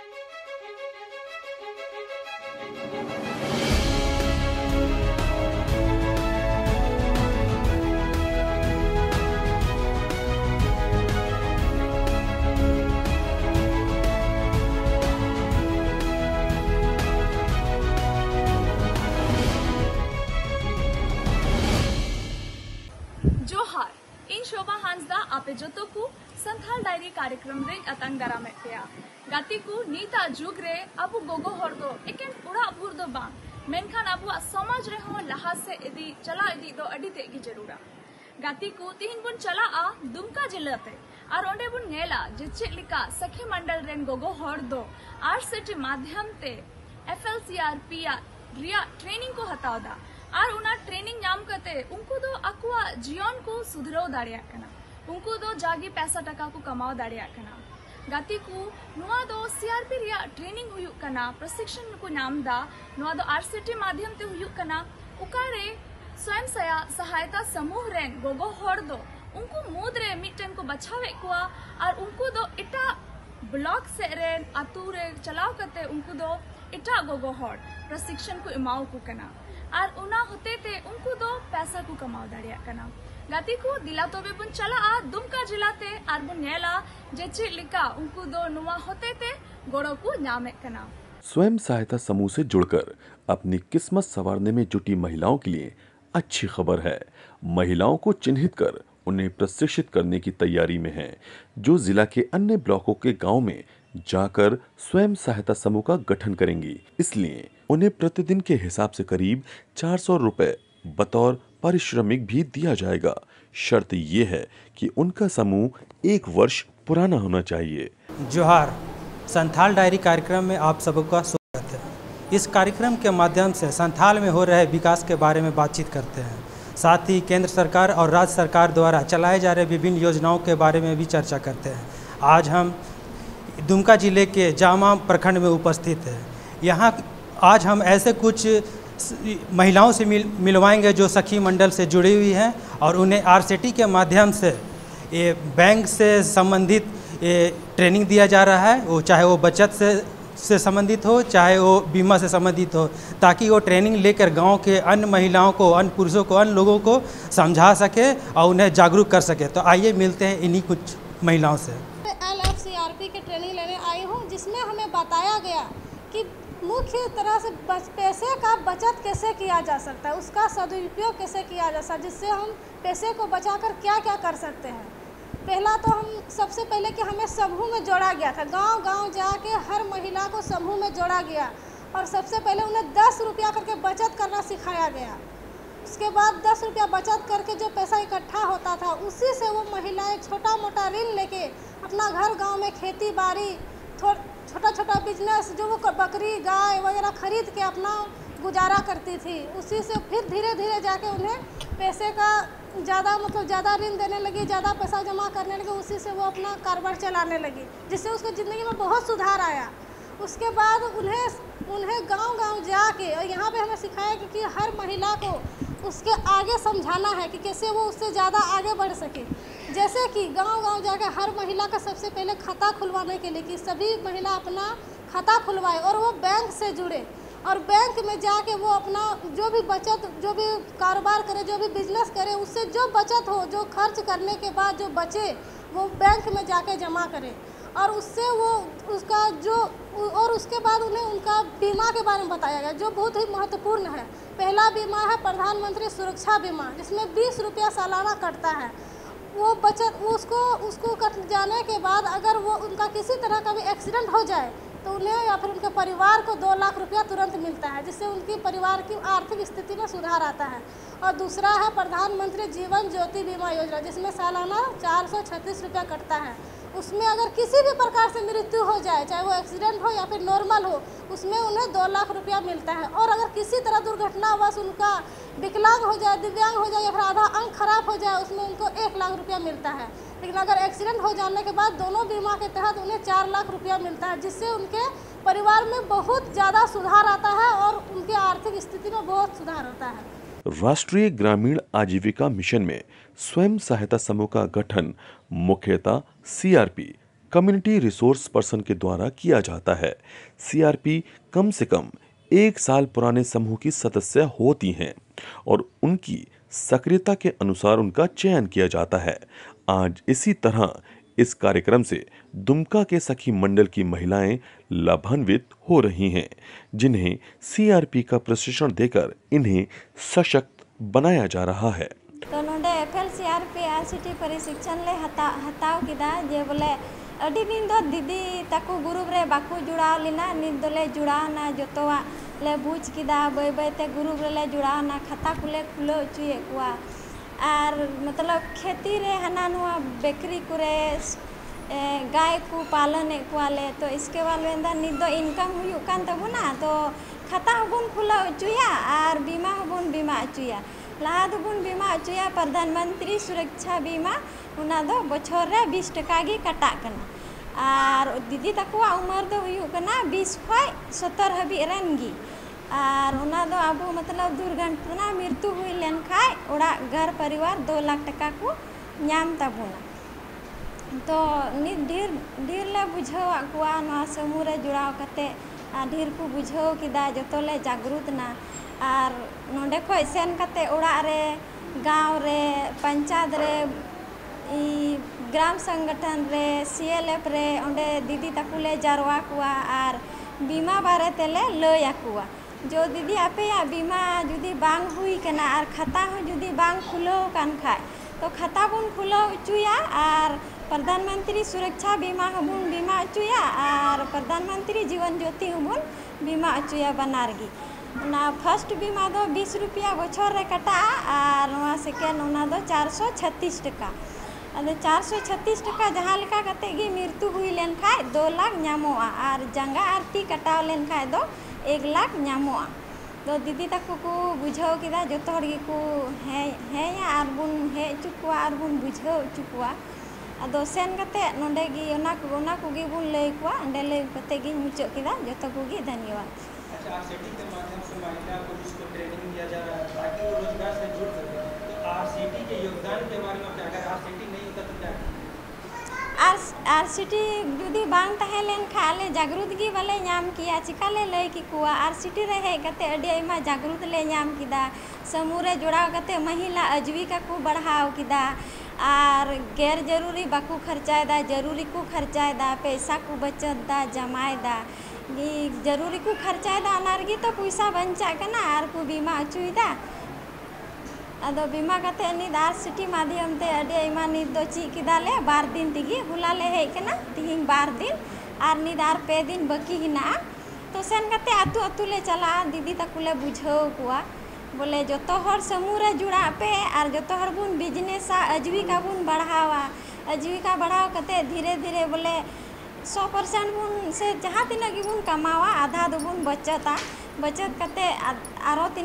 जोहार इन शोभा हांसदा आपे जतो को संथाल डायरी कार्यक्रम रे अतंग दाराम पेया गाती को नीता जुग रे अबु गोगो हर दो एकेन उड़ा भूर दो बांग मेनखान अबु समाज रे हो लहा से इदी चला इदी दो अडी ते की जरूरा गाती को तिहिन बुन चला आ दुमका जिलाते और ओंडे बुन नेला जे चेक लिका सखी मंडल रेन गोगो हर दो आरसीटी माध्यम ते एफएलसीआरपी रिया ट्रेनिंग को हतावदा और उना ट्रेनिंग नाम करते उनको दो अकुआ जीवन को सुधराव दाड़िया कना उनको दो जागी पैसा टका को कमाओ दाड़िया कना गाती को नुआ दो सीआरपी रिया ट्रेनिंग हुयुक कना प्रशिक्षण को नाम दा नुआ दो आरसीटी माध्यम ते हुयुक कना उकारे स्वयं सहायता समूह रेन गोगो हर दो उनको मूद रे मिटन को बचावे कुआ और उनको दो इटा ब्लॉक से रेन अतु रे चलाव करते उनको दो इटा गोगो हर प्रशिक्षण को इमाओ को कना और उना होते थे उनको दो पैसा को कमाओ दाड़िया कना गाती को दिला तो बे बुन चला आ दुमका जिलाते और बुन नेला जे लिका उनको दो नुआ होते थे गोड़ो को नामे कना। स्वयं सहायता समूह से जुड़कर अपनी किस्मत संवारने में जुटी महिलाओं के लिए अच्छी खबर है। महिलाओं को चिन्हित कर उन्हें प्रशिक्षित करने की तैयारी में है, जो जिला के अन्य ब्लॉकों के गांव में जाकर स्वयं सहायता समूह का गठन करेंगी। इसलिए उन्हें प्रतिदिन के हिसाब से करीब 400 रुपए बतौर पारिश्रमिक भी दिया जाएगा। शर्त ये है कि उनका समूह 1 वर्ष पुराना होना चाहिए। जोहार, संथाल डायरी कार्यक्रम में आप सबका स्वागत है। इस कार्यक्रम के माध्यम से संथाल में हो रहे विकास के बारे में बातचीत करते हैं, साथ ही केंद्र सरकार और राज्य सरकार द्वारा चलाए जा रहे विभिन्न योजनाओं के बारे में भी चर्चा करते हैं। आज हम दुमका जिले के जामा प्रखंड में उपस्थित हैं। यहाँ आज हम ऐसे कुछ महिलाओं से मिलवाएंगे जो सखी मंडल से जुड़ी हुई हैं और उन्हें आरसीटी के माध्यम से ये बैंक से संबंधित ट्रेनिंग दिया जा रहा है, वो चाहे वो बचत से संबंधित हो, चाहे वो बीमा से संबंधित हो, ताकि वो ट्रेनिंग लेकर गांव के अन्य महिलाओं को, अन्य पुरुषों को, अन्य लोगों को समझा सके और उन्हें जागरूक कर सके। तो आइए मिलते हैं इन्हीं कुछ महिलाओं से। एलएफसीआरपी की ट्रेनिंग लेने आई हूँ, जिसमें हमें बताया गया कि मुख्य तरह से पैसे का बचत कैसे किया जा सकता है, उसका सदुपयोग कैसे किया जा सकता है, जिससे हम पैसे को बचाकर क्या क्या कर सकते हैं। पहला तो हम सबसे पहले कि हमें समूह में जोड़ा गया था, गांव-गांव जाके हर महिला को समूह में जोड़ा गया और सबसे पहले उन्हें 10 रुपया करके बचत करना सिखाया गया। उसके बाद 10 रुपया बचत करके जो पैसा इकट्ठा होता था, उसी से वो महिलाएं छोटा मोटा ऋण लेके अपना घर गांव में खेती बाड़ी, छोटा छोटा बिजनेस जो वो बकरी गाय वगैरह खरीद के अपना गुजारा करती थी। उसी से फिर धीरे धीरे जाके उन्हें पैसे का ज़्यादा ऋण देने लगी, ज़्यादा पैसा जमा करने लगी, उसी से वो अपना कारोबार चलाने लगी, जिससे उसकी ज़िंदगी में बहुत सुधार आया। उसके बाद उन्हें गांव-गांव जाके और यहाँ पे हमें सिखाया कि हर महिला को उसके आगे समझाना है कि कैसे वो उससे ज़्यादा आगे बढ़ सके। जैसे कि गांव-गांव जाके हर महिला का सबसे पहले खाता खुलवाने के लिए कि सभी महिला अपना खाता खुलवाए और वो बैंक से जुड़े और बैंक में जाके वो अपना जो भी बचत, जो भी कारोबार करे, जो भी बिजनेस करे, उससे जो बचत हो, जो खर्च करने के बाद जो बचे वो बैंक में जाके जमा करे और उससे वो उसका जो और उसके बाद उन्हें उनका बीमा के बारे में बताया गया, जो बहुत ही महत्वपूर्ण है। पहला बीमा है प्रधानमंत्री सुरक्षा बीमा, जिसमें 20 रुपया सालाना कटता है। वो बचत उसको कट जाने के बाद अगर वो उनका किसी तरह का भी एक्सीडेंट हो जाए तो उन्हें या फिर उनके परिवार को 2 लाख रुपया तुरंत मिलता है, जिससे उनकी परिवार की आर्थिक स्थिति में सुधार आता है। और दूसरा है प्रधानमंत्री जीवन ज्योति बीमा योजना, जिसमें सालाना 436 रुपया कटता है। उसमें अगर किसी भी प्रकार से मृत्यु हो जाए, चाहे वो एक्सीडेंट हो या फिर नॉर्मल हो, उसमें उन्हें 2 लाख रुपया मिलता है। और अगर किसी तरह दुर्घटनावश उनका विकलांग हो जाए, दिव्यांग हो जाए या फिर आधा अंग खराब हो जाए, उसमें उनको 1 लाख रुपया मिलता है। लेकिन अगर एक्सीडेंट हो जाने के बाद दोनों बीमा के तहत उन्हें 4 लाख रुपया मिलता है, जिससे उनके परिवार में बहुत ज़्यादा सुधार आता है और उनकी आर्थिक स्थिति में बहुत सुधार होता है। राष्ट्रीय ग्रामीण आजीविका मिशन में स्वयं सहायता समूह का गठन मुख्यतः सीआरपी कम्युनिटी रिसोर्स पर्सन के द्वारा किया जाता है। सीआरपी कम से कम 1 साल पुराने समूह की सदस्य होती हैं और उनकी सक्रियता के अनुसार उनका चयन किया जाता है। आज इसी तरह इस कार्यक्रम से दुमका के सखी मंडल की महिलाएं लाभान्वित हो रही हैं, जिन्हें सीआरपी का प्रशिक्षण देकर इन्हें सशक्त बनाया जा रहा है। तो नोडे FLCRP RCT प्रशिक्षण ले हताव किदा जे बोले अडी दिन दो दीदी ताकू ग्रुप रे बाकू जुड़ाव लेना नित दोले जुड़ावना जोतोवा ले बुझ किदा बय बयते ग्रुप रे ले जुड़ावना खाता कुले खुलो चुए कुआ और मतलब खेती रे हना नुआ बेकरी कुरे गाय को पालन कुआले तो इसके बाद वेंदा नित दो इनकम हुयु कान तबुना तो खाता हबुन खुला चुया और बीमा हबुन बीमा चुया लहा दोबुन बीमा चुया प्रधानमंत्री सुरक्षा बीमा उना दो बछर रे 20 टका गी कटा कना और दीदी तकुआ उमर दो हुयु कना 20 खय 70 हबी रन गी और उना दो आबू मतलब दुर्घटना मृत्यु हुई लेन खाय ओड़ा घर परिवार 2 लाख टका को नाम तबुना तो नित ढेर ले बुझाव कुआ नवा समूह रे जुड़ाव कते ढेर को बुझाव किदा जतो ले जागरूक ना और नोंडे खय सेन कते ओड़ा रे गाँव रे पंचायत रे ग्राम संगठन रे CLF रे ओंडे दीदी ताकुले जारवा कुआ और बीमा बारे तेले लय आकुआ जो दीदी आपे या बीमा जुदी बांग हुई कना और खाता हो जुदी बांग खुलो कान खाय तो खाता बुन खुलो चुया और प्रधानमंत्री सुरक्षा बीमा हबुन बीमा चुया और प्रधानमंत्री जीवन ज्योति हबुन बीमा चुया बनारगी ना फर्स्ट बीमा दो 20 रुपया बछर रे कटा और सेकेंड उना दो 436 टका अदे 436 टका जहाँ लेका कते गी मृत्यु हुई लेन खाय 2 लाख नामोआ और जंगा आरती कटाव लेन खाय दो 1 लाख नामोआ तो दीदी तक को बुझाव किदा जतो हर को है या और बुन हे चुकुआ और बुन बुझाव चुकुआ अदो सेन कते नोंडे गी ओना को गी बुन लय कुआ अंडे लय कते गी मुचो किदा जतो को गी धन्यवाद। अच्छा RCT के माध्यम से महिला पुलिस को ट्रेनिंग दिया जा रहा है ताकि वो रोजगार से जुड़ सके तो RCT के योगदान के बारे में क्या अगर RCT नहीं होता तो क्या RCT जुदी बांग तहे लेन खाले जागरूक गी वाले नाम किया चिकाले लय की कुआ RCT रे हे कते अडी आइमा जागरूक ले नाम किदा समूह रे जुड़ाव कते महिला आजीविका को बढ़ाव किदा और गैर जरूरी बाकू खर्चाएदा जरूरी को खर्चाएदा पैसा को बचत दा जमाएदा जरूरी को खर्चाएदा अनारगी तो पैसा बंचा कना और को बीमा अचुईदा अदो बीमा कते निद RCT माध्यम ते अडी आइमा निद दो ची किदाले 2 दिन तिगी हुला ले हे कना तिहिंग 2 दिन और निद और 2 दिन बाकी हिना तो सेन कते आतु आतु ले चला दीदी तकुले बुझाव कुआ बोले जतो हर समूह रे जुड़ा पे और जतो हर बुन बिजनेस आजीविका बुन बढ़ावा आजीविका बढ़ाव कते धीरे धीरे बोले 100% बुन से जहाँ तीन की बुन कमावा आधा दो बुन बचत कते आरो तीन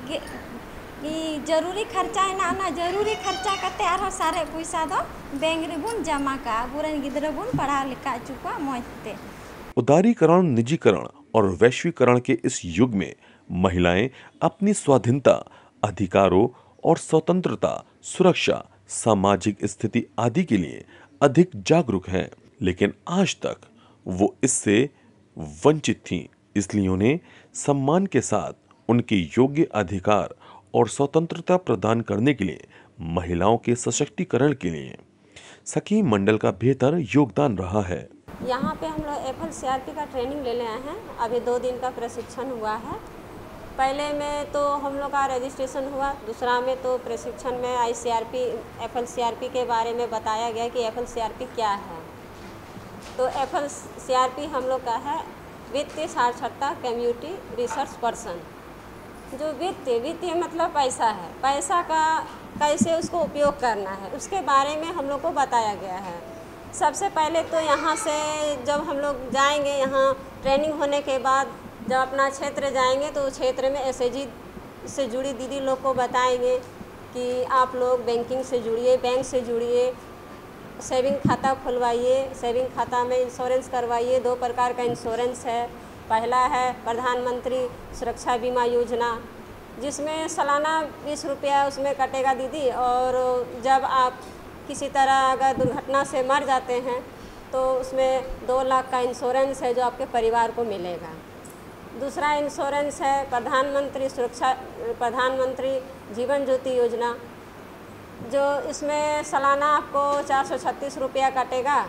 जरूरी खर्चा है ना जरूरी खर्चा कते आरो सारे पैसा दो बैंक रे बुन जमा का बुरन गिदरे बुन पढ़ा लिखा चुका मोते। उदारीकरण, निजीकरण और वैश्वीकरण के इस युग में महिलाएं अपनी स्वाधीनता, अधिकारों और स्वतंत्रता, सुरक्षा, सामाजिक स्थिति आदि के लिए अधिक जागरूक हैं, लेकिन आज तक वो इससे वंचित थीं। इसलिए उन्हें सम्मान के साथ उनके योग्य अधिकार और स्वतंत्रता प्रदान करने के लिए महिलाओं के सशक्तिकरण के लिए सखी मंडल का बेहतर योगदान रहा है। यहाँ पे हम लोग FLCRP का ट्रेनिंग लेने आए हैं। अभी 2 दिन का प्रशिक्षण हुआ है। पहले में तो हम लोग का रजिस्ट्रेशन हुआ, दूसरा में तो प्रशिक्षण में FLCRP के बारे में बताया गया कि FLCRP क्या है। तो FLCRP हम लोग का है वित्तीय साक्षरता कम्युनिटी रिसोर्स पर्सन। जो वित्तीय मतलब पैसा है, पैसा का कैसे उसको उपयोग करना है उसके बारे में हम लोग को बताया गया है। सबसे पहले तो यहाँ से जब हम लोग जाएंगे, यहाँ ट्रेनिंग होने के बाद जब अपना क्षेत्र जाएंगे तो क्षेत्र में SAG से जुड़ी दीदी लोग को बताएंगे कि आप लोग बैंकिंग से जुड़िए, बैंक से जुड़िए, सेविंग खाता खुलवाइए, सेविंग खाता में इंश्योरेंस करवाइए। 2 प्रकार का इंश्योरेंस है। पहला है प्रधानमंत्री सुरक्षा बीमा योजना, जिसमें सालाना 20 रुपया उसमें कटेगा दीदी, और जब आप किसी तरह अगर दुर्घटना से मर जाते हैं तो उसमें 2 लाख का इंश्योरेंस है जो आपके परिवार को मिलेगा। दूसरा इंश्योरेंस है प्रधानमंत्री जीवन ज्योति योजना, जो इसमें सालाना आपको 436 रुपया कटेगा।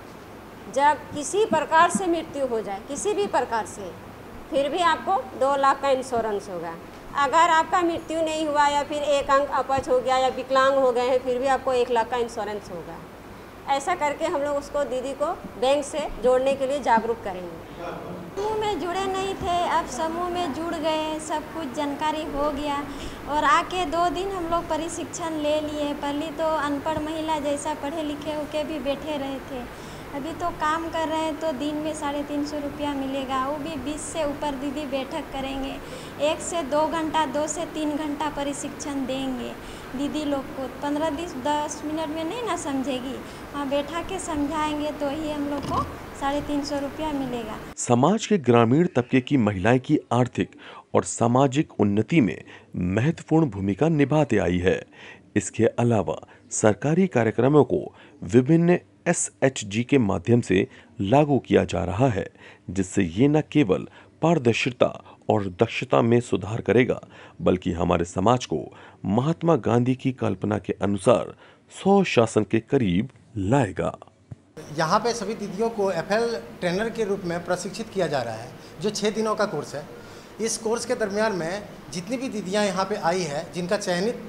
जब किसी प्रकार से मृत्यु हो जाए, किसी भी प्रकार से, फिर भी आपको 2 लाख का इंश्योरेंस होगा। अगर आपका मृत्यु नहीं हुआ या फिर एक अंग अपच हो गया या विकलांग हो गए हैं, फिर भी आपको 1 लाख का इंश्योरेंस होगा। ऐसा करके हम लोग उसको दीदी को बैंक से जोड़ने के लिए जागरूक करेंगे। समूह में जुड़े नहीं थे, अब समूह में जुड़ गए, सब कुछ जानकारी हो गया और आके 2 दिन हम लोग प्रशिक्षण ले लिए। पहले तो अनपढ़ महिला जैसा पढ़े लिखे होके भी बैठे रहे थे, अभी तो काम कर रहे हैं तो दिन में 350 रुपया मिलेगा। वो भी 20 से ऊपर दीदी बैठक करेंगे, 1 से 2 घंटा 2 से 3 घंटा प्रशिक्षण देंगे दीदी लोग को। 15-10 मिनट में नहीं ना समझेगी, हाँ बैठा के समझाएंगे तो ही हम लोग को 350 रुपया मिलेगा। समाज के ग्रामीण तबके की महिलाएं की आर्थिक और सामाजिक उन्नति में महत्वपूर्ण भूमिका निभाते आई है। इसके अलावा सरकारी कार्यक्रमों को विभिन्न SHG के माध्यम से लागू किया जा रहा है, जिससे ये न केवल पारदर्शिता और दक्षता में सुधार करेगा, बल्कि हमारे समाज को महात्मा गांधी की कल्पना के अनुसार स्वशासन के करीब लाएगा। यहाँ पे सभी दीदियों को FL ट्रेनर के रूप में प्रशिक्षित किया जा रहा है, जो 6 दिनों का कोर्स है। इस कोर्स के दरमियान में जितनी भी दीदियाँ यहाँ पे आई है, जिनका चयनित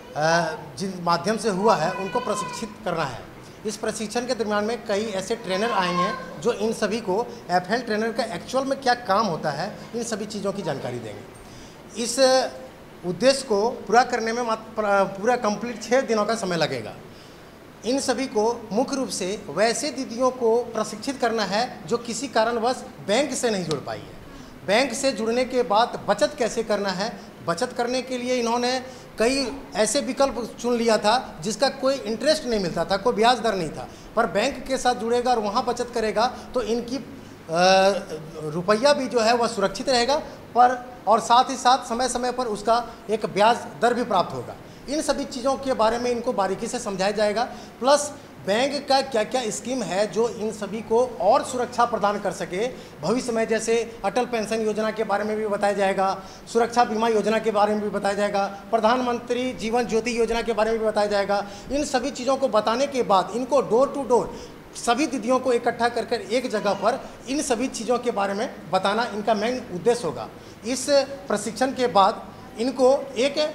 जिन माध्यम से हुआ है, उनको प्रशिक्षित करना है। इस प्रशिक्षण के दरमियान में कई ऐसे ट्रेनर आएंगे जो इन सभी को FL ट्रेनर का एक्चुअल में क्या काम होता है, इन सभी चीज़ों की जानकारी देंगे। इस उद्देश्य को पूरा करने में पूरा कंप्लीट 6 दिनों का समय लगेगा। इन सभी को मुख्य रूप से वैसे दीदियों को प्रशिक्षित करना है जो किसी कारणवश बैंक से नहीं जुड़ पाई है। बैंक से जुड़ने के बाद बचत कैसे करना है, बचत करने के लिए इन्होंने कई ऐसे विकल्प चुन लिया था जिसका कोई इंटरेस्ट नहीं मिलता था, कोई ब्याज दर नहीं था, पर बैंक के साथ जुड़ेगा और वहाँ बचत करेगा तो इनकी रुपया भी जो है वह सुरक्षित रहेगा, पर और साथ ही साथ समय समय पर उसका एक ब्याज दर भी प्राप्त होगा। इन सभी चीज़ों के बारे में इनको बारीकी से समझाया जाएगा। प्लस बैंक का क्या क्या स्कीम है जो इन सभी को और सुरक्षा प्रदान कर सके भविष्य में, जैसे अटल पेंशन योजना के बारे में भी बताया जाएगा, सुरक्षा बीमा योजना के बारे में भी बताया जाएगा, प्रधानमंत्री जीवन ज्योति योजना के बारे में भी बताया जाएगा। इन सभी चीज़ों को बताने के बाद इनको डोर टू डोर सभी दीदियों को इकट्ठा कर एक जगह पर इन सभी चीज़ों के बारे में बताना इनका मेन उद्देश्य होगा। इस प्रशिक्षण के बाद इनको एक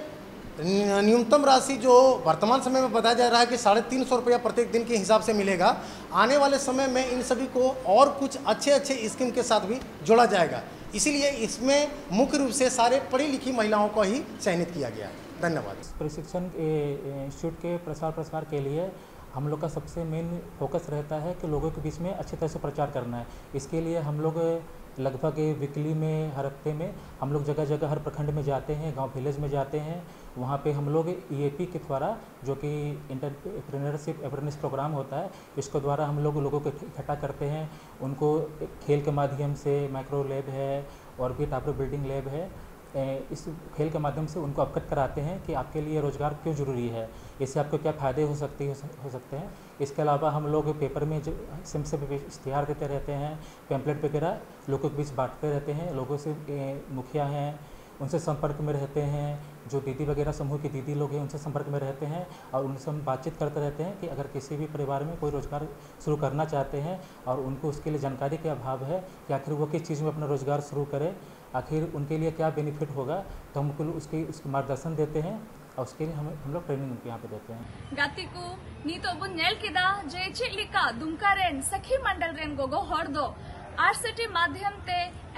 न्यूनतम राशि जो वर्तमान समय में बताया जा रहा है कि 350 रुपया प्रत्येक दिन के हिसाब से मिलेगा। आने वाले समय में इन सभी को और कुछ अच्छे स्कीम के साथ भी जोड़ा जाएगा, इसीलिए इसमें मुख्य रूप से सारे पढ़ी लिखी महिलाओं को ही चयनित किया गया है। धन्यवाद। प्रशिक्षण इंस्टीट्यूट के प्रसार के लिए हम लोग का सबसे मेन फोकस रहता है कि लोगों के बीच में अच्छी तरह से प्रचार करना है। इसके लिए हम लोग लगभग वीकली में, हर हफ्ते में हम लोग जगह जगह हर प्रखंड में जाते हैं, गांव विलेज में जाते हैं। वहाँ पे हम लोग EAP के द्वारा, जो कि एंटरप्रेन्योरशिप अवेयरनेस प्रोग्राम होता है, इसके द्वारा हम लोग लोगों को इकट्ठा करते हैं। उनको खेल के माध्यम से, माइक्रो लैब है और भी टावर बिल्डिंग लैब है, इस खेल के माध्यम से उनको अवगत कराते हैं कि आपके लिए रोज़गार क्यों ज़रूरी है, इससे आपको क्या फ़ायदे हो सकते हैं। इसके अलावा हम लोग पेपर में जो सिम इश्तिहार देते रहते हैं, पैम्पलेट वगैरह लोगों के बीच बांटते रहते हैं। लोगों से मुखिया हैं उनसे संपर्क में रहते हैं, जो दीदी वगैरह समूह की दीदी लोग हैं उनसे संपर्क में रहते हैं और उनसे हम बातचीत करते रहते हैं कि अगर किसी भी परिवार में कोई रोज़गार शुरू करना चाहते हैं और उनको उसके लिए जानकारी के अभाव है कि आखिर वो किस चीज़ में अपना रोज़गार शुरू करें, आखिर उनके लिए क्या बेनिफिट होगा, तो हम उनको उसकी मार्गदर्शन देते हैं और उसके लिए हम लोग ट्रेनिंग यहाँ पे देते हैं। गाती को नीतो बुन नेल किदा जे चिलिका दुमका रेन सखी मंडल रेन गोगो हर दो RCT माध्यम ते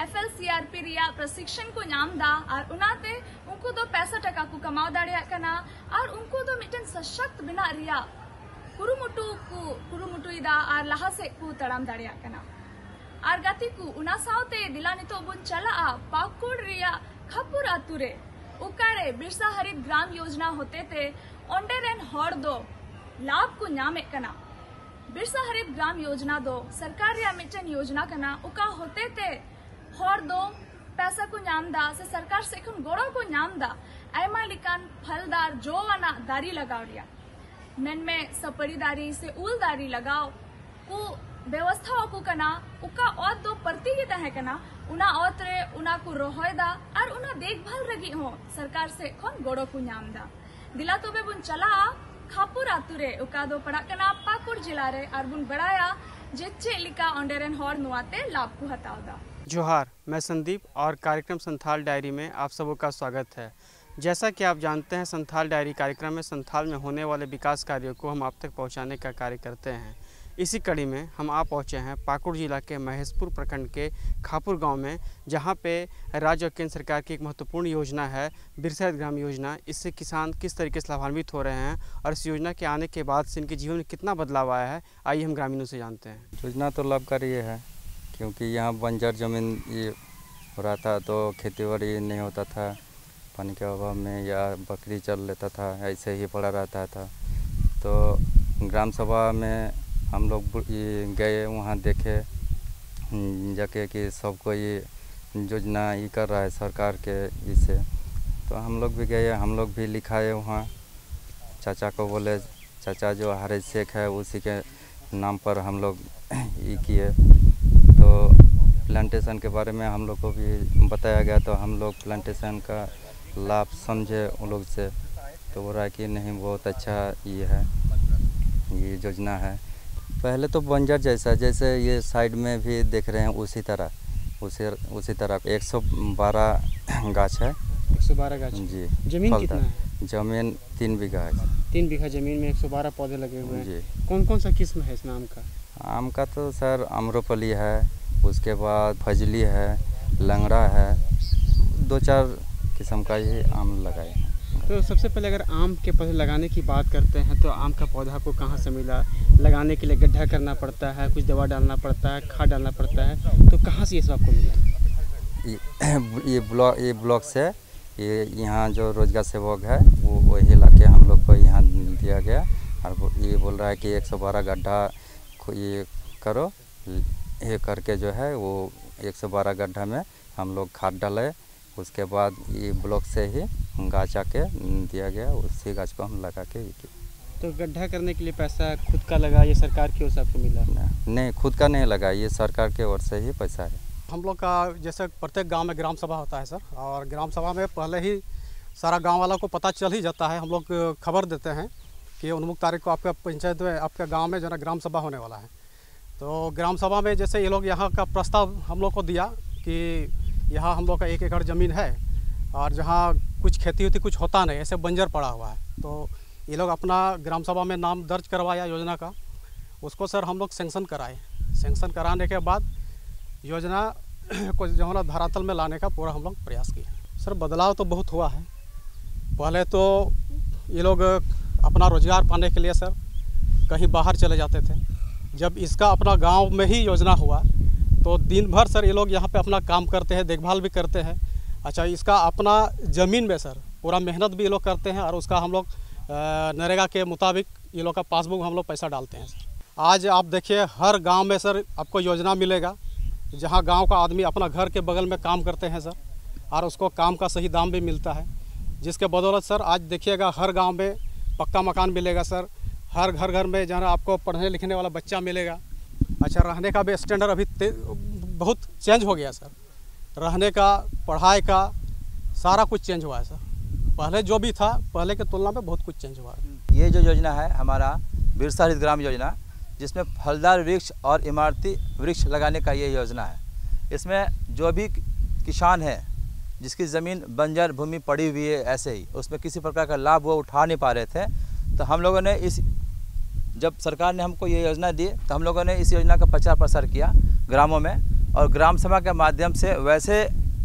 FLCRP रिया प्रशिक्षण को नाम दा और उनाते उनको दो पैसा टका को कमाओ दाड़िया कना और उनको दो मिटन सशक्त बिना रिया कुरुमुटु इदा और लहा से को तड़ाम दाड़िया कना और गाती को उना सावते दिला नितो बुन चला पाकुड़ रिया खपुर आतुरे उकारे बिरसा हरित ग्राम योजना होते थे ओंडे रेन हर दो लाभ को नामे कना। बिरसा हरित ग्राम योजना दो सरकार या मिटन योजना कना उका होते थे हर दो पैसा को नाम दा से सरकार से खुन गोड़ो को नाम दा ऐमा लिकान फलदार जो वाना दारी लगाओ रिया मेन में सपड़ी दारी से उल दारी लगाओ को व्यवस्था को कना उका औत दो परती ही तहे कना उना औत रे उना को रोहय दा और उना देखभाल रगी हो सरकार से खन गोड़ो को नाम दा दिला तोबे बुन चला खापुर आतु रे उका दो पड़ा कना पाकुड़ जिला रे और बुन बड़ाया जे चेलिका ऑंडेरन हॉर नुआते लाभ को हटाव दा। जोहार, मैं संदीप और कार्यक्रम संथाल डायरी में आप सबों का स्वागत है। जैसा कि आप जानते हैं, संथाल डायरी कार्यक्रम में संथाल में होने वाले विकास कार्यों को हम आप तक पहुंचाने का कार्य करते हैं। इसी कड़ी में हम आ पहुंचे हैं पाकुड़ जिला के महेशपुर प्रखंड के खापुर गांव में, जहां पे राज्य और केंद्र सरकार की एक महत्वपूर्ण योजना है बिरसा हरित ग्राम योजना। इससे किसान किस तरीके से लाभान्वित हो रहे हैं और इस योजना के आने के बाद से इनके जीवन में कितना बदलाव आया है, आइए हम ग्रामीणों से जानते हैं। योजना तो लाभकारी है, क्योंकि यहाँ बंजर ज़मीन ये हो रहा था तो खेती बाड़ी नहीं होता था, पानी के अभाव में या बकरी चल लेता था, ऐसे ही पड़ा रहता था। तो ग्राम सभा में हम लोग ये गए, वहाँ देखे जाके कि सबको ये योजना ये कर रहा है सरकार के इससे, तो हम लोग भी गए, हम लोग भी लिखाए वहाँ। चाचा को बोले, चाचा जो हारिस शेख है उसी के नाम पर हम लोग ये किए। तो प्लांटेशन के बारे में हम लोग को भी बताया गया, तो हम लोग प्लांटेशन का लाभ समझे उन लोग से, तो बोल रहा है कि नहीं बहुत अच्छा ये है, ये योजना है। पहले तो बंजर जैसा, जैसे ये साइड में भी देख रहे हैं उसी तरह 112 गाछ है। 112 गाछ जी। जमीन कितना है? जमीन 3 बीघा है। 3 बीघा जमीन में 112 पौधे लगे हुए हैं जी। कौन कौन सा किस्म है इसमें आम का? आम का तो सर आम्रपली है, उसके बाद फजली है, लंगड़ा है, 2-4 किस्म का ही आम लगाए हैं। तो सबसे पहले अगर आम के पौधे लगाने की बात करते हैं तो आम का पौधा आपको कहाँ से मिला? लगाने के लिए गड्ढा करना पड़ता है, कुछ दवा डालना पड़ता है, खाद डालना पड़ता है, तो कहाँ से ये सब आपको मिला? ये ब्लॉक से, ये यहाँ जो रोजगार सेवक है वो वही लाके हम लोग को यहाँ दिया गया, और ये बोल रहा है कि 112 गड्ढा ये करो, ये करके जो है वो 112 गड्ढा में हम लोग खाद डाले, उसके बाद ये ब्लॉक से ही गाछ आके दिया गया, उसी गाछ को हम लगा के। तो गड्ढा करने के लिए पैसा खुद का लगा या सरकार की ओर से आपको मिला? नहीं, खुद का नहीं लगा, ये सरकार के ओर से ही पैसा है। हम लोग का जैसे प्रत्येक गांव में ग्राम सभा होता है सर, और ग्राम सभा में पहले ही सारा गांव वालों को पता चल ही जाता है। हम लोग खबर देते हैं कि 19 तारीख को आपका पंचायत में, आपके गाँव में जो है ग्राम सभा होने वाला है। तो ग्राम सभा में जैसे ये लोग यहाँ का प्रस्ताव हम लोग को दिया कि यहाँ हम लोग का 1 एकड़ ज़मीन है और जहाँ कुछ खेती होती कुछ होता नहीं, ऐसे बंजर पड़ा हुआ है, तो ये लोग अपना ग्राम सभा में नाम दर्ज करवाया योजना का, उसको सर हम लोग सेंक्शन कराए। सेंक्शन कराने के बाद योजना को जो है ना धरातल में लाने का पूरा हम लोग प्रयास किए। सर बदलाव तो बहुत हुआ है। पहले तो ये लोग अपना रोजगार पाने के लिए सर कहीं बाहर चले जाते थे। जब इसका अपना गांव में ही योजना हुआ तो दिन भर सर ये लोग यहाँ पे अपना काम करते हैं, देखभाल भी करते हैं। अच्छा, इसका अपना ज़मीन में सर पूरा मेहनत भी ये लोग करते हैं, और उसका हम लोग नरेगा के मुताबिक ये लोग का पासबुक हम लोग पैसा डालते हैं सर। आज आप देखिए हर गांव में सर आपको योजना मिलेगा, जहां गांव का आदमी अपना घर के बगल में काम करते हैं सर, और उसको काम का सही दाम भी मिलता है, जिसके बदौलत सर आज देखिएगा हर गाँव में पक्का मकान मिलेगा सर। हर घर में जो है आपको पढ़ने लिखने वाला बच्चा मिलेगा। अच्छा, रहने का भी स्टैंडर्ड अभी बहुत चेंज हो गया सर, रहने का, पढ़ाई का, सारा कुछ चेंज हुआ है सर। पहले जो भी था पहले के तुलना में बहुत कुछ चेंज हुआ है। ये जो योजना है हमारा बिरसा हरित ग्राम योजना, जिसमें फलदार वृक्ष और इमारती वृक्ष लगाने का ये योजना है। इसमें जो भी किसान है जिसकी ज़मीन बंजर भूमि पड़ी हुई है, ऐसे ही उसमें किसी प्रकार का लाभ वो उठा नहीं पा रहे थे, तो हम लोगों ने जब सरकार ने हमको ये योजना दी तो हम लोगों ने इस योजना का प्रचार प्रसार किया ग्रामों में, और ग्राम सभा के माध्यम से वैसे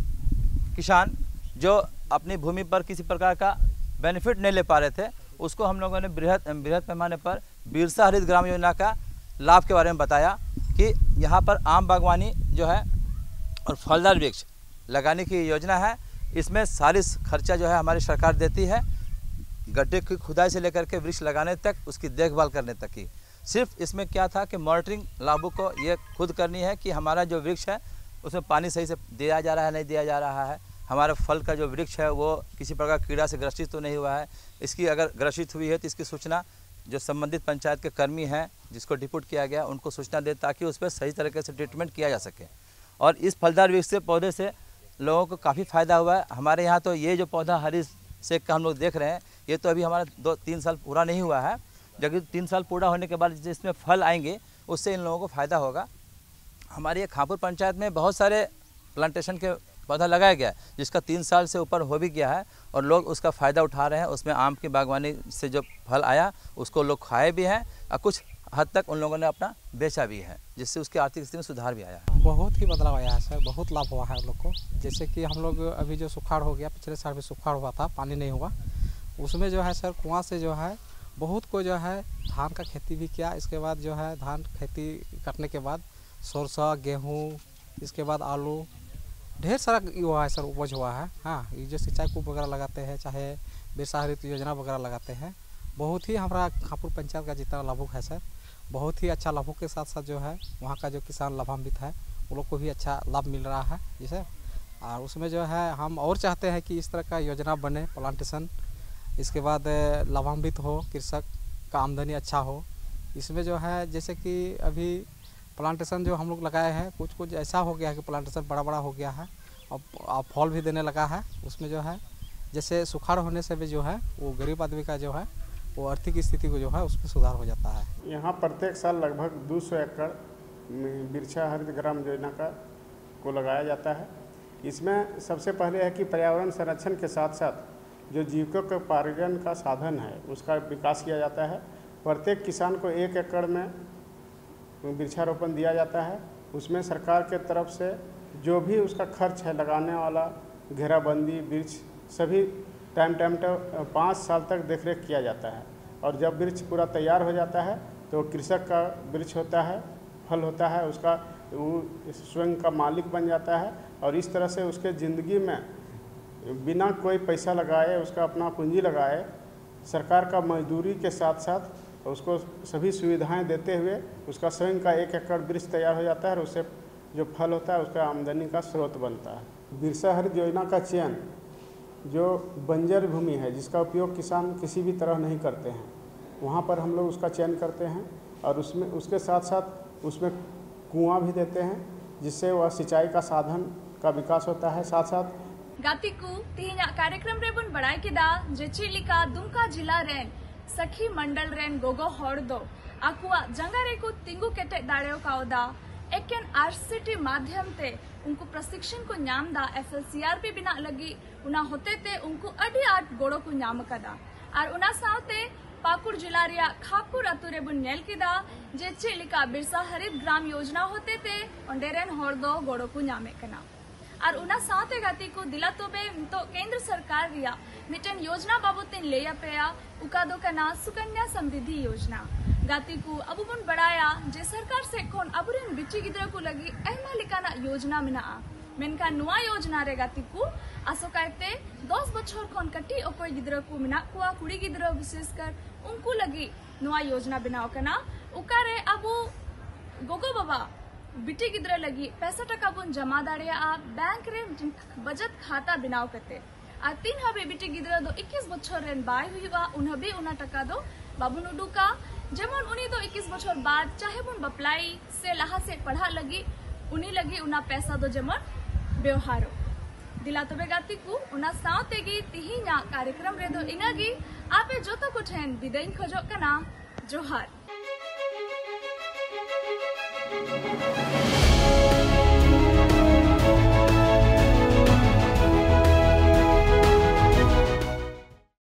किसान जो अपनी भूमि पर किसी प्रकार का बेनिफिट नहीं ले पा रहे थे, उसको हम लोगों ने बृहद पैमाने पर बिरसा हरित ग्राम योजना का लाभ के बारे में बताया कि यहाँ पर आम बागवानी जो है और फलदार वृक्ष लगाने की योजना है। इसमें सारी खर्चा जो है हमारी सरकार देती है, गड्ढे की खुदाई से लेकर के वृक्ष लगाने तक, उसकी देखभाल करने तक की। सिर्फ इसमें क्या था कि मॉनिटरिंग लाभों को ये खुद करनी है कि हमारा जो वृक्ष है उसमें पानी सही से दिया जा रहा है, नहीं दिया जा रहा है, हमारा फल का जो वृक्ष है वो किसी प्रकार कीड़ा से ग्रसित तो नहीं हुआ है, इसकी अगर ग्रसित हुई है तो इसकी सूचना जो संबंधित पंचायत के कर्मी हैं जिसको डिप्यूट किया गया उनको सूचना दे ताकि उस पर सही तरीके से ट्रीटमेंट किया जा सके। और इस फलदार वृक्ष से पौधे से लोगों को काफ़ी फ़ायदा हुआ है। हमारे यहाँ तो ये जो पौधा हरी सेक का हम लोग देख रहे हैं ये तो अभी हमारा 2-3 साल पूरा नहीं हुआ है, जबकि 3 साल पूरा होने के बाद जिसमें फल आएंगे उससे इन लोगों को फ़ायदा होगा। हमारे ये खापुर पंचायत में बहुत सारे प्लांटेशन के पौधा लगाया गया है जिसका 3 साल से ऊपर हो भी गया है और लोग उसका फ़ायदा उठा रहे हैं। उसमें आम की बागवानी से जो फल आया उसको लोग खाए भी हैं और कुछ हद तक उन लोगों ने अपना बेचा भी है, जिससे उसकी आर्थिक स्थिति में सुधार भी आया है। बहुत ही बदलाव आया है सर, बहुत लाभ हुआ है हम लोग को। जैसे कि हम लोग अभी जो सुखाड़ हो गया, पिछले साल भी सुखाड़ हुआ था, पानी नहीं हुआ, उसमें जो है सर कुआं से जो है बहुत को जो है धान का खेती भी किया। इसके बाद जो है धान खेती करने के बाद सरसों, गेहूँ, इसके बाद आलू, ढेर सारा हुआ है सर, उपज हुआ है। हाँ, ये जो सिंचाई कूप वगैरह लगाते हैं, चाहे बिरसा हरित योजना वगैरह लगाते हैं, बहुत ही हमारा खापुर पंचायत का जितना लाभुक है सर, बहुत ही अच्छा लाभों के साथ साथ जो है वहाँ का जो किसान लाभान्वित है वो लोग को भी अच्छा लाभ मिल रहा है जी सर। और उसमें जो है हम और चाहते हैं कि इस तरह का योजना बने, प्लांटेशन, इसके बाद लाभान्वित हो, कृषक का आमदनी अच्छा हो। इसमें जो है जैसे कि अभी प्लांटेशन जो हम लोग लगाए हैं कुछ ऐसा हो गया है कि प्लांटेशन बड़ा हो गया है और फल भी देने लगा है। उसमें जो है जैसे सुखाड़ होने से भी जो है वो गरीब आदमी का जो है वो आर्थिक स्थिति को जो है उसमें सुधार हो जाता है। यहाँ प्रत्येक साल लगभग 200 एकड़ बिरसा हरित ग्राम योजना को लगाया जाता है। इसमें सबसे पहले है कि पर्यावरण संरक्षण के साथ साथ जो जीविकोपार्जन का साधन है उसका विकास किया जाता है। प्रत्येक किसान को 1 एकड़ में वृक्षारोपण दिया जाता है। उसमें सरकार के तरफ से जो भी उसका खर्च है लगाने वाला, घेराबंदी, वृक्ष सभी टाइम 5 साल तक देखरेख किया जाता है। और जब वृक्ष पूरा तैयार हो जाता है तो कृषक का वृक्ष होता है, फल होता है, उसका वो स्वयं का मालिक बन जाता है और इस तरह से उसके ज़िंदगी में बिना कोई पैसा लगाए, उसका अपना पूंजी लगाए, सरकार का मजदूरी के साथ साथ उसको सभी सुविधाएं देते हुए उसका स्वयं का 1 एकड़ वृक्ष तैयार हो जाता है और उससे जो फल होता है उसका आमदनी का स्रोत बनता है। बिरसा हरित योजना का चयन जो बंजर भूमि है जिसका उपयोग किसान किसी भी तरह नहीं करते हैं, वहाँ पर हम लोग उसका चयन करते हैं और उसमें उसके साथ साथ उसमें कुआं भी देते हैं जिससे वह सिंचाई का साधन का विकास होता है। साथ साथ गातिकू तिहिना कार्यक्रम रे बन बड़ाई केदा जे चिलिका दुमका जिला रेन सखी मंडल रेन गोगो हड़ दो आकुआ जंगा रे को तिंगु केटे दाड़ेओ काओदा एकेन आरसीटी माध्यम ते उनको प्रशिक्षण को नाम दा FLCRP बिना लगी उना होते ते उनको अडी आट गोड़ो को नाम कदा और उना सावते पाकुड़ जिला रिया खापुर अतु रे बुन नेल किदा जे चिलिका बिरसा हरित ग्राम योजना होते ते ओंडेरेन हड़ दो गोड़ो को नामे कना और उना साथे गाती को दिला तोबे तो केंद्र सरकार रिया मिटन योजना बाबूते लेया पेया उका दो कना सुकन्या समृद्धि योजना गाती को अब बुन बढ़ाया जे सरकार से कोन अबुरेन बिची गिद्रा को लगी अहमा लिकाना योजना मिना मेनका नुआ योजना रे गाती को आसोकायते 10 बछर खन कटी ओकोय गिद्रा को मिना कुआ कुड़ी गिद्रा विशेषकर उनको लगी नुआ योजना बनाओ कना उकारे अबु गोगो बाबा बिटी गिद्रा लगी 65 टका बुन जमा दाड़िया बैंक रे बचत खाता बनाओ करते आ 3 हबे बिटी गिद्रा दो 21 बछर रेन बाय हुईवा उनहबे उना टका दो बाबुन उडुका जेमन उनी तो 21 बछर बाद चाहे बुन बपलाई से लहा से पढ़ा लगी उनी लगी उना पैसा दो जेमन व्यवहारो दिला तबे गाती को उना सावते गी तिहिना कार्यक्रम रे दो इनागी आपे जोतो को ठेन विदाई खोजो कना जोहार।